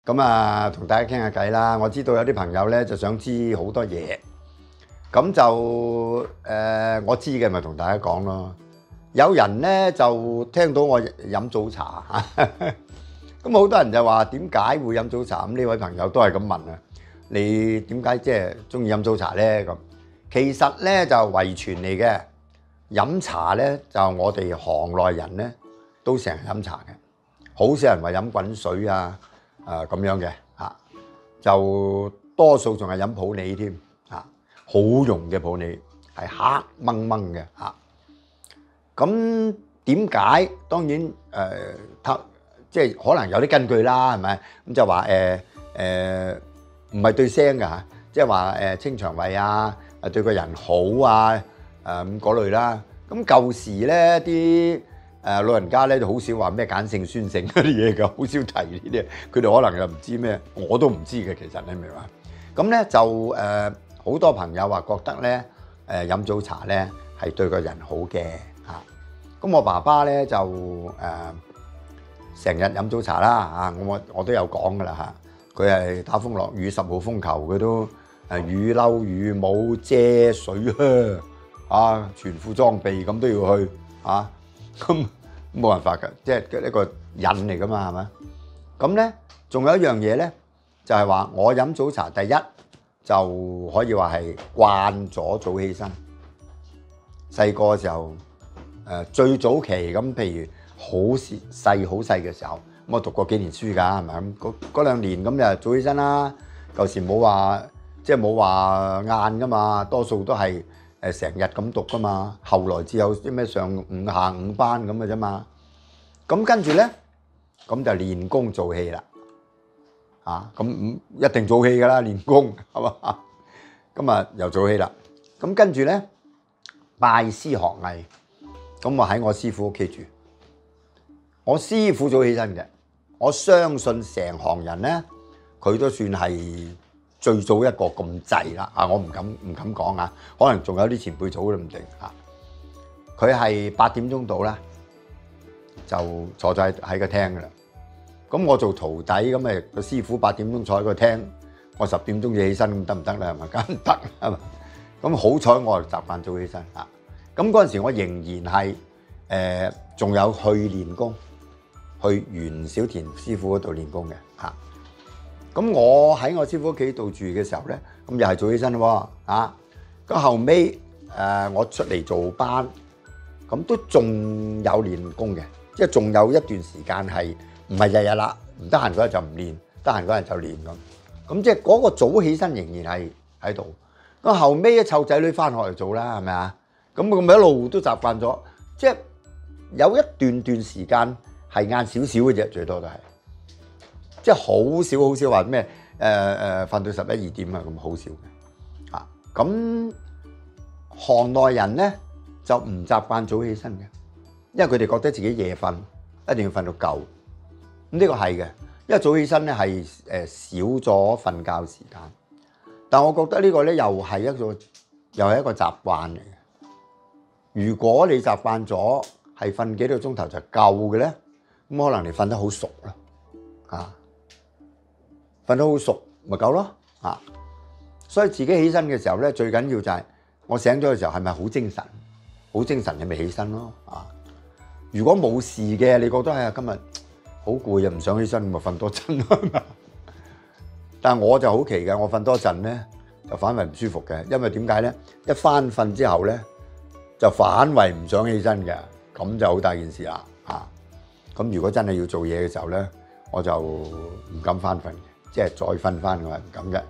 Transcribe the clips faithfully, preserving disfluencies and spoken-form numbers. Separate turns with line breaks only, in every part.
咁啊，同大家傾下偈啦。我知道有啲朋友咧就想知好多嘢，咁就誒、呃、我知嘅咪同大家講咯。有人咧就聽到我飲早茶，咁好多人就話點解會飲早茶？咁呢位朋友都係咁問啊，你點解即係中意飲早茶咧？咁其實咧就遺傳嚟嘅，飲茶咧就我哋行內人咧都成日飲茶嘅，好少人話飲滾水啊。誒咁樣嘅嚇，就多數仲係飲普洱添嚇，好濃嘅普洱係黑掹掹嘅嚇。咁點解？當然誒，即係可能有啲根據啦，係咪？咁就話誒誒，唔係對聲㗎嚇，即係話誒清腸胃啊，誒對個人好啊，誒咁嗰類啦。咁舊時咧啲誒老人家咧就好少話咩鹼性酸性嗰啲嘢㗎，好少提呢啲。佢哋可能又唔知咩，我都唔知嘅。其實你明嘛？咁咧就誒好、呃、多朋友話覺得咧誒飲早茶咧係對個人好嘅嚇。咁、啊、我爸爸咧就誒成日飲早茶啦嚇，我我都有講㗎啦嚇。佢係打風落雨十號風球，佢都誒雨褸雨帽遮水靴啊，全副裝備咁都要去啊。咁冇辦法㗎，即係一個癮嚟㗎嘛，係咪？咁咧，仲有一樣嘢咧，就係話我飲早茶，第一就可以話係慣咗早起身。細個嘅時候，誒最早期咁，譬如好細好細嘅時候，咁我讀過幾年書㗎，係咪咁？嗰嗰兩年咁就早起身啦。舊時冇話即係冇話晏㗎嘛，多數都係。誒成日咁讀噶嘛，後來只有啲咩上午下午班咁嘅啫嘛。咁跟住咧，咁就練功做戲啦。啊，咁一定做戲噶啦，練功係嘛？咁啊又做戲啦。咁跟住咧，拜師學藝。咁我喺我師傅屋企住。我師傅早起身嘅，我相信成行人咧，佢都算係最早一個咁滯啦，啊！我唔敢唔敢講啊，可能仲有啲前輩早都唔定嚇。佢係八點鐘到啦，就坐咗喺喺個廳噶啦。咁我做徒弟咁誒，個師傅八點鐘坐喺個廳，我十點鐘要起身咁得唔得咧？係咪？梗唔得係嘛？咁好彩我係習慣早起身嚇。咁嗰陣時我仍然係誒，仲、呃、有去練功，去袁小田師傅嗰度練功嘅嚇。咁我喺我師傅屋企度住嘅時候咧，咁又係早起身咯喎，啊！咁後尾誒我出嚟做班，咁都仲有練功嘅，即係仲有一段時間係唔係日日啦，唔得閒嗰日就唔練，得閒嗰日就練咁。咁即係嗰個早起身仍然係喺度。咁後尾一湊仔女翻學嚟做啦，係咪啊？咁我咪一路都習慣咗，即係有一段段時間係晏少少嘅啫，最多都係。即係好少好少話咩誒誒瞓到十一二點啊，咁好少嘅啊。咁行內人咧就唔習慣早起身嘅，因為佢哋覺得自己夜瞓一定要瞓到夠。咁呢個係嘅，因為早起身咧係誒少咗瞓覺時間。但我覺得呢個咧又係一個又係一個習慣嚟嘅。如果你習慣咗係瞓幾個鐘頭就夠嘅咧，咁可能你瞓得好熟咯啊。瞓得好熟咪夠咯啊！所以自己起身嘅時候咧，最緊要就係我醒咗嘅時候係咪好精神？好精神你咪起身咯啊！如果冇事嘅，你覺得哎呀今日好攰又唔想起身，咪瞓多陣咯。但係我就好奇嘅，我瞓多陣咧就反為唔舒服嘅，因為點解咧？一翻瞓之後咧就反為唔想起身嘅，咁就好大件事啦啊！咁如果真係要做嘢嘅時候咧，我就唔敢翻瞓。即係再瞓翻我係唔敢嘅。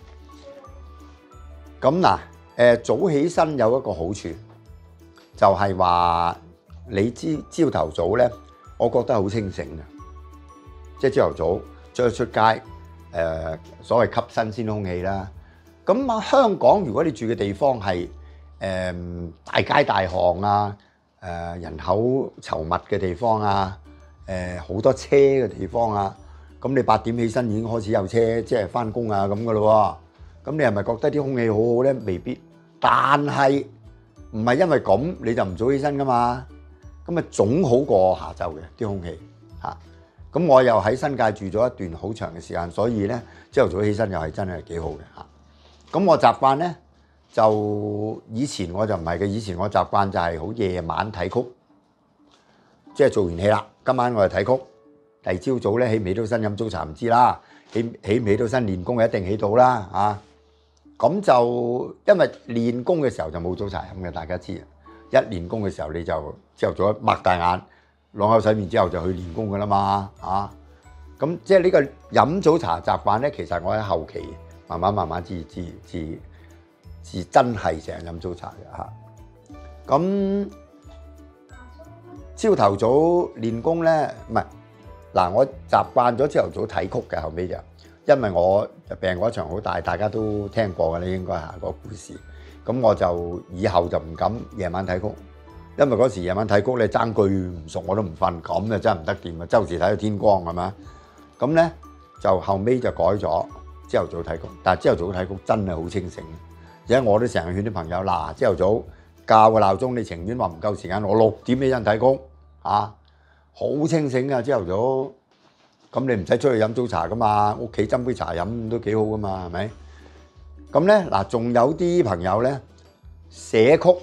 咁嗱，誒早起身有一個好處，就係話你朝朝頭早咧，我覺得好清醒嘅。即係朝頭早出去出街，誒所謂吸新鮮空氣啦。咁啊，香港如果你住嘅地方係誒大街大巷啊，誒人口稠密嘅地方啊，誒好多車嘅地方啊。咁你八點起身已經開始有車，即係翻工啊咁噶咯喎。咁你係咪覺得啲空氣好好咧？未必，但係唔係因為咁你就唔早起身噶嘛？咁啊總好過下晝嘅啲空氣嚇。 咁我又喺新界住咗一段好長嘅時間，所以咧朝頭早起身又係真係幾好嘅嚇。咁我習慣咧就以前我就唔係嘅，以前我習慣就係好夜晚睇曲，即係做完戲啦，今晚我就睇曲。第二朝早咧起唔起到身飲早茶唔知啦，起起唔起到身練功一定起到啦嚇。咁就因為練功嘅時候就冇早茶飲嘅，大家知啊。一練功嘅時候你就朝頭早擘大眼，兩口洗面之後就去練功噶啦嘛，啊！咁即係呢個飲早茶習慣咧，其實我喺後期慢慢慢慢至至至至真係成日飲早茶嘅嚇。咁朝頭早練功咧，唔係嗱，我習慣咗朝頭早睇曲嘅，後尾就因為我病嗰場好大，大家都聽過嘅咧，應該係個故事。咁我就以後就唔敢夜晚睇曲。因為嗰時夜晚睇曲咧爭句唔熟我都唔瞓，咁就真係唔得掂啊！周時睇到天光係嘛？咁咧就後尾就改咗朝頭早睇曲，但係朝頭早睇曲真係好清醒。而家我都成日勸啲朋友嗱，朝頭早校個鬧鐘，你情願話唔夠時間，我六點起身睇曲啊，好清醒啊！朝頭早咁你唔使出去飲早茶噶嘛，屋企斟杯茶飲都幾好噶嘛，係咪？咁咧嗱，仲有啲朋友咧寫曲。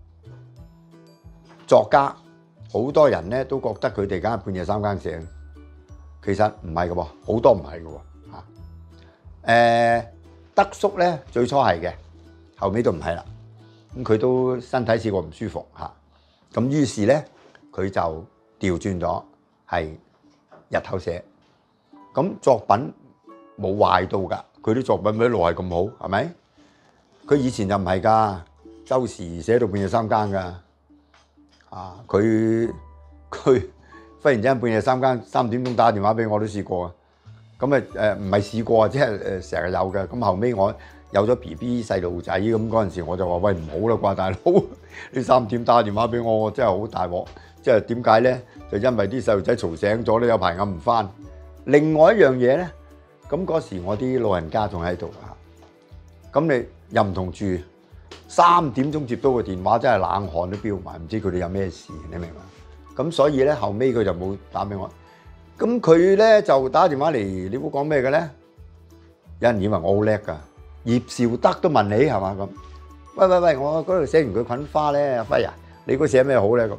作家好多人咧都覺得佢哋梗係半夜三更寫，其實唔係嘅喎，好多唔係嘅喎嚇。誒，德叔咧最初係嘅，後尾都唔係啦。咁佢都身體試過唔舒服嚇，咁於是咧佢就調轉咗係日頭寫。咁作品冇壞到㗎，佢啲作品咪一路係咁好，係咪？佢以前就唔係㗎，周時寫到半夜三更㗎。啊！佢佢忽然之間半夜三更三點鐘打電話俾我都試過啊！咁啊誒唔係試過啊，即係誒成日有嘅。咁後尾我有咗 B B 細路仔，咁嗰陣時我就話：喂，唔好啦啩，大佬！你三點打電話俾我，我真係好大鑊。即係點解咧？就因為啲細路仔嘈醒咗咧，有排揞唔翻。另外一樣嘢咧，咁嗰時我啲老人家仲喺度啊。咁你又唔同住。三點鐘接到個電話，真係冷汗都飆埋，唔知佢哋有咩事，你明嘛？咁所以咧，後尾佢就冇打俾我。咁佢咧就打電話嚟，你估講咩嘅咧？有人以為我好叻㗎，葉紹德都問你係嘛咁？喂喂喂，我嗰度寫完佢菌花咧，阿輝啊，你估寫咩好咧咁？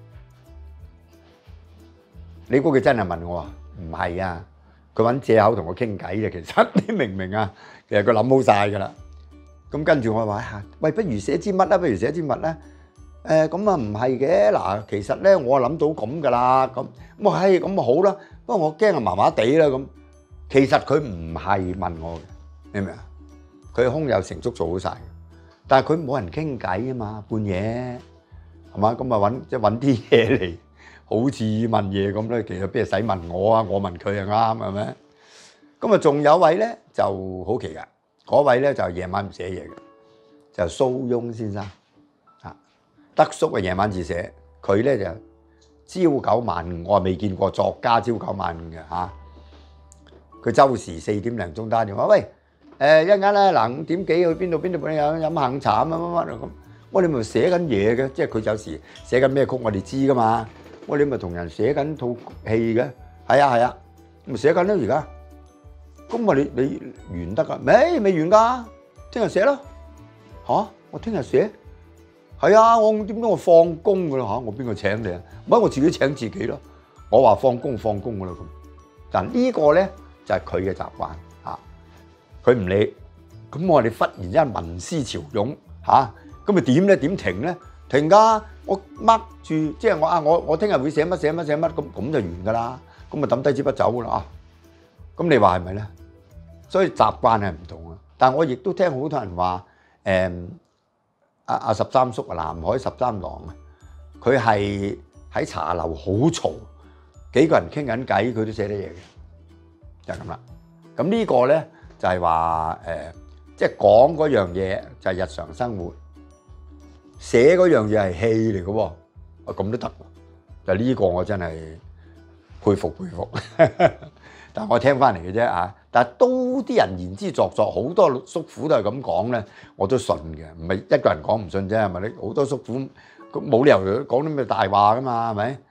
你估佢真係問我啊？唔係啊，佢揾藉口同我傾偈嘅，其實你明唔明啊？其實佢諗好晒㗎啦。咁跟住我話嚇，喂，不如寫支乜啦？不如寫支乜咧？誒，咁啊唔係嘅，嗱，其實咧我諗到咁噶啦，咁咁啊係，咁啊好啦。不過我驚啊麻麻地啦咁。其實佢唔係問我嘅，明唔明啊？佢胸有成竹做好曬，但係佢冇人傾偈啊嘛，半夜係嘛？咁啊揾即係揾啲嘢嚟，好似問嘢咁咧。其實邊係使問我啊？我問佢啊啱係咪？咁啊仲有位咧就好奇㗎。嗰位咧就夜晚唔寫嘢嘅，就蘇翁先生啊。德叔啊夜晚至寫，佢咧就朝九晚五，我係未見過作家朝九晚五嘅嚇。佢周時四點零鐘打電話，喂誒一陣間咧嗱五點幾去邊度邊度邊度飲下午茶乜乜乜咁。我哋咪寫緊嘢嘅，即係佢有時寫緊咩曲我哋知噶嘛。我哋咪同人寫緊套戲嘅，係啊係啊，咪寫緊咯而家。咁我你你完得噶？未未完噶，聽日寫咯。嚇！我聽日寫，係啊！我點解我放工噶啦嚇？我邊個請你啊？唔係我自己請自己咯。我話放工放工噶啦咁。但呢個咧就係佢嘅習慣嚇，佢唔理。咁我哋忽然之間文思潮湧嚇，咁咪點咧？點停咧？停㗎！我掹住，即係我啊！我我聽日會寫乜寫乜寫乜咁，咁就完㗎啦。咁咪抌低支筆走㗎啦啊！咁你話係咪咧？所以習慣係唔同啊。但係我亦都聽好多人話，誒阿阿十三叔啊，南海十三郎啊，佢係喺茶樓好嘈，幾個人傾緊偈，佢都寫得嘢嘅，就係咁啦。咁呢個咧就係話誒，即係講嗰樣嘢就係日常生活，寫嗰樣嘢係戲嚟嘅喎，啊咁都得，就呢個我真係佩服佩服。但係我聽翻嚟嘅啫嚇，但係都啲人言之鑿鑿，好多叔父都係咁講咧，我都信嘅，唔係一個人講唔信啫，係咪？你好多叔父冇理由講啲咩大話噶嘛，係咪？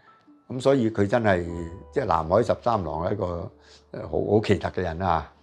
咁所以佢真係即係南海十三郎係一個誒好好奇特嘅人啊！